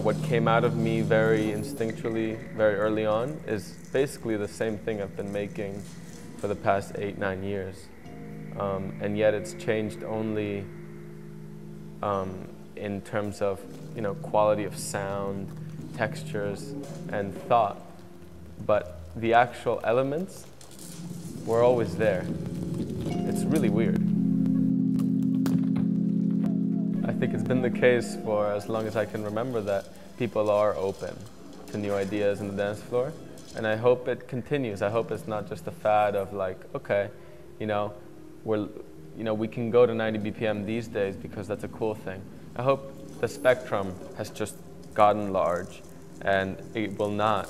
what came out of me very instinctually, very early on, is basically the same thing I've been making for the past 8-9 years. And yet it's changed only in terms of, quality of sound, textures, and thought. But the actual elements were always there. It's really weird. I think it's been the case for as long as I can remember that people are open to new ideas in the dance floor. And I hope it continues. I hope it's not just a fad of like, okay, we can go to 90 BPM these days because that's a cool thing. I hope the spectrum has just gotten large and it will not,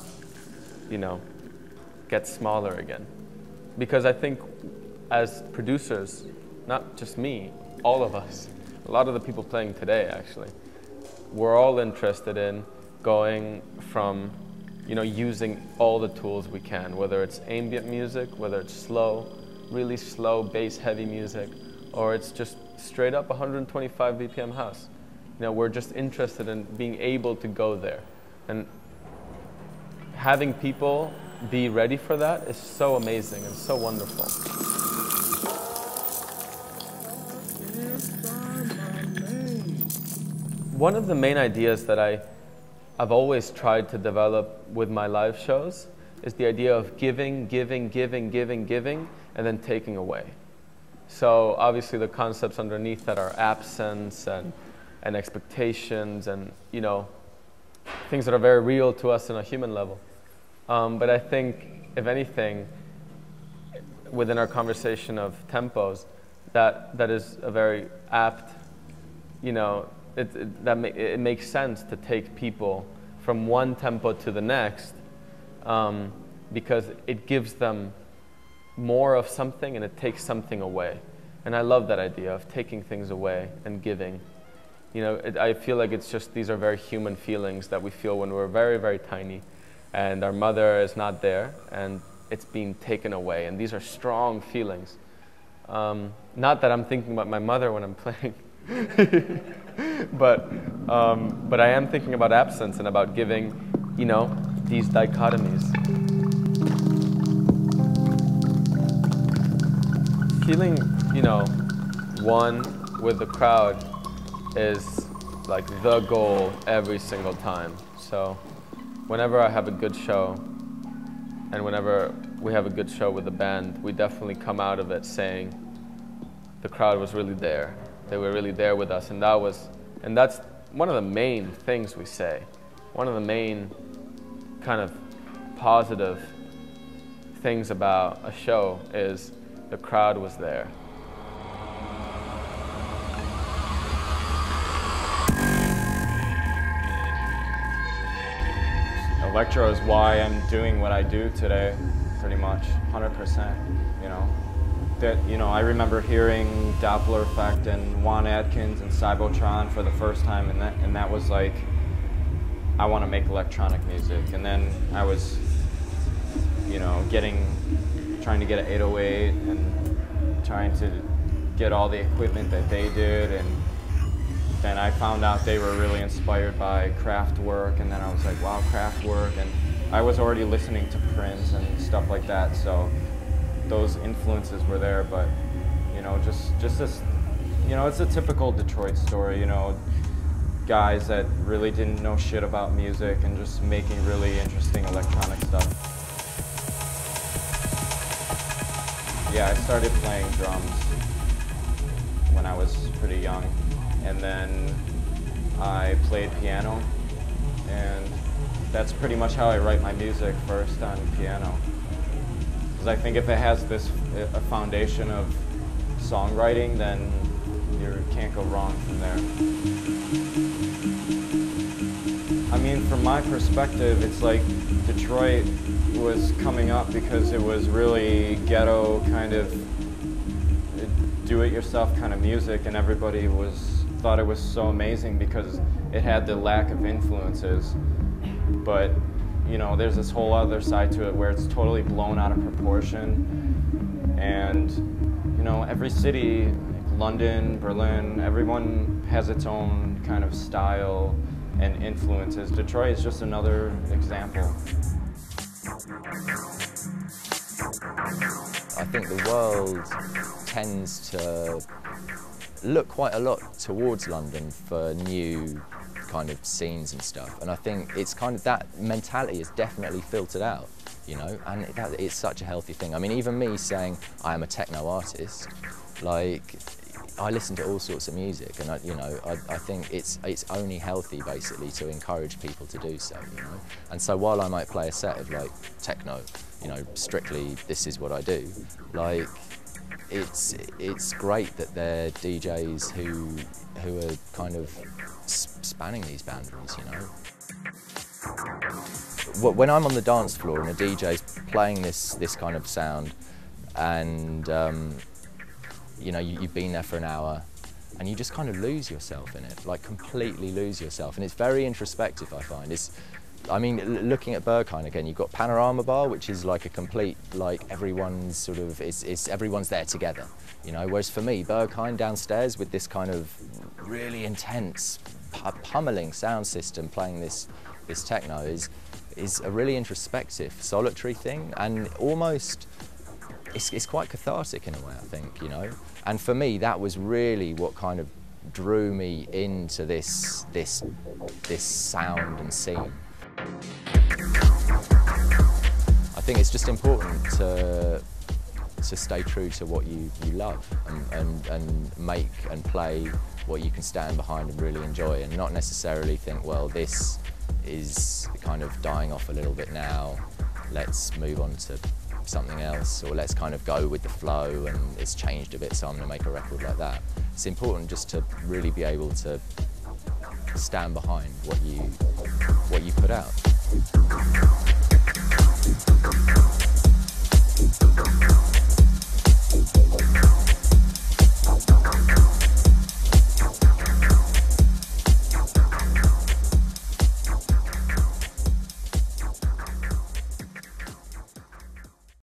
get smaller again. Because I think as producers, not just me, all of us, a lot of the people playing today actually, we're all interested in going from, using all the tools we can, whether it's ambient music, whether it's slow, really slow bass heavy music, or it's just straight up 125 BPM house. We're just interested in being able to go there. And having people be ready for that is so amazing and so wonderful. One of the main ideas that I've always tried to develop with my live shows is the idea of giving, and then taking away. So obviously the concepts underneath that are absence and expectations and, things that are very real to us on a human level. But I think, if anything, within our conversation of tempos, that is a very apt, it makes sense to take people from one tempo to the next because it gives them more of something and it takes something away. And I love that idea of taking things away and giving. I feel like it's just, these are very human feelings that we feel when we're very, very tiny and our mother is not there and it's being taken away. And these are strong feelings. Not that I'm thinking about my mother when I'm playing, but I am thinking about absence and about giving, these dichotomies. Feeling, one with the crowd is like the goal every single time. So whenever I have a good show and whenever we have a good show with the band, we definitely come out of it saying the crowd was really there. They were really there with us, and that's one of the main things we say. One of the main kind of positive things about a show is the crowd was there. Electro is why I'm doing what I do today, pretty much, 100%, I remember hearing Doppler Effect and Juan Atkins and Cybotron for the first time, and that was like, I want to make electronic music. And then I was, trying to get an 808 and trying to get all the equipment that they did, and then I found out they were really inspired by Kraftwerk, and then I was like, wow, Kraftwerk, and I was already listening to Prince and stuff like that, so those influences were there. But just this, it's a typical Detroit story, guys that really didn't know shit about music and just making really interesting electronic stuff. Yeah, I started playing drums when I was pretty young, and then I played piano, and that's pretty much how I write my music, first on piano. Because I think if it has a foundation of songwriting, then you can't go wrong from there. I mean, from my perspective, it's like Detroit was coming up because it was really ghetto kind of do-it-yourself kind of music, and everybody thought it was so amazing because it had the lack of influences. But there's this whole other side to it where it's totally blown out of proportion, and every city, like London, Berlin, everyone has its own kind of style, and influences. Detroit is just another example. I think the world tends to look quite a lot towards London for new kind of scenes and stuff, and I think it's kind of that mentality is definitely filtered out, you know, and it's such a healthy thing. I mean, even me saying I am a techno artist, like, I listen to all sorts of music, and I think it's only healthy basically to encourage people to do so, you know. And so while I might play a set of like techno, you know, strictly this is what I do, like, it's great that there are DJs who are kind of spanning these boundaries, you know. When I'm on the dance floor and a DJ's playing this kind of sound, and you know, you've been there for an hour and you just kind of lose yourself in it, like completely lose yourself, and it's very introspective, I find. I mean, looking at Berghain again, you've got Panorama Bar, which is like a complete, like, everyone's sort of, everyone's there together, you know, whereas for me, Berghain downstairs with this kind of really intense, pummeling sound system playing this techno is a really introspective, solitary thing, and almost, it's quite cathartic in a way, I think, you know. And for me, that was really what kind of drew me into this sound and scene. I think it's just important to stay true to what you love, and make and play what you can stand behind and really enjoy, and not necessarily think, well, this is kind of dying off a little bit now, let's move on to something else, or let's kind of go with the flow and it's changed a bit, so I'm going to make a record like that. It's important just to really be able to stand behind what you put out.